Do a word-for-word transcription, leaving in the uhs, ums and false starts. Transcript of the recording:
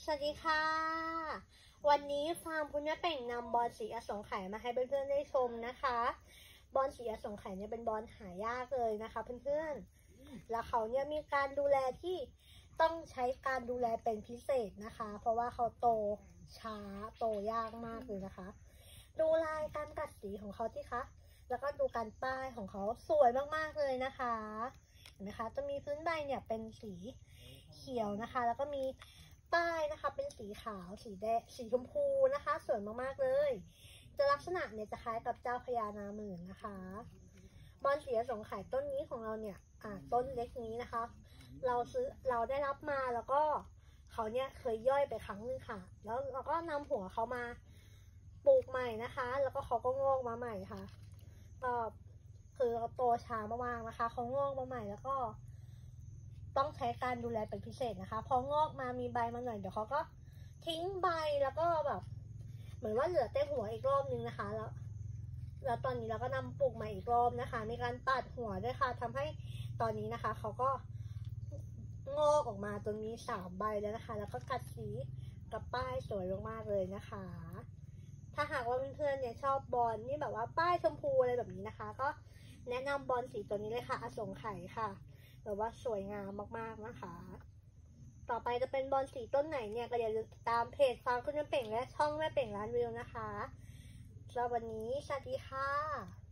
สวัสดีค่ะวันนี้ฟาร์มคุณแม่เป่งนำบอลสีอสงไขยมาให้เพื่อนๆได้ชมนะคะบอลสีอสงไขยเนี่ยเป็นบอลหายากเลยนะคะเพื่อนๆแล้วเขาเนี่ยมีการดูแลที่ต้องใช้การดูแลเป็นพิเศษนะคะเพราะว่าเขาโตช้าโตยากมากเลยนะคะดูลายการกัดสีของเขาที่คะแล้วก็ดูการป้ายของเขาสวยมากๆเลยนะคะเห็นไหมคะจะมีพื้นใบเนี่ยเป็นสีเขียวนะคะแล้วก็มีป้ายนะคะเป็นสีขาวสีแดงสีชมพูนะคะสวยมากๆเลยจะลักษณะเนี่ยจะคล้ายกับเจ้าพญานาหมื่นนะคะบอลสีอสงไขยต้นนี้ของเราเนี่ยอ่าต้นเล็กนี้นะคะเราซื้อเราได้รับมาแล้วก็เขาเนี่ยเคยย่อยไปครั้งนึงค่ะแล้วเราก็นำหัวเขามาปลูกใหม่นะคะแล้วก็เขาก็งอกมาใหม่ค่ะก็คือเขาโตช้ามากๆนะคะเขางอกมาใหม่แล้วก็ต้องใช้การดูแลเป็นพิเศษนะคะพองอกมามีใบมาหน่อยเดี๋ยวเขาก็ทิ้งใบแล้วก็แบบเหมือนว่าเหลือแต่หัวอีกรอบนึงนะคะแล้วแล้วตอนนี้เราก็นำปลูกใหม่อีกรอบนะคะมีการตัดหัวด้วยค่ะทำให้ตอนนี้นะคะเขาก็งอกออกมาจนมีสามใบแล้วนะคะแล้วก็กัดสีกับป้ายสวยมากๆเลยนะคะถ้าหากว่าเพื่อนๆเนี่ยชอบบอลนี่แบบว่าป้ายชมพูอะไรแบบนี้นะคะก็แนะนำบอลสีตัวนี้เลยค่ะอสงไขยค่ะแบบว่าสวยงามมากๆนะคะต่อไปจะเป็นบอลสีต้นไหนเนี่ยก็อย่าลืมติดตามเพจฟาร์มคุณแม่เป่งและช่องแม่เป่งร้านวิวนะคะสำหรับวันนี้สวัสดีค่ะ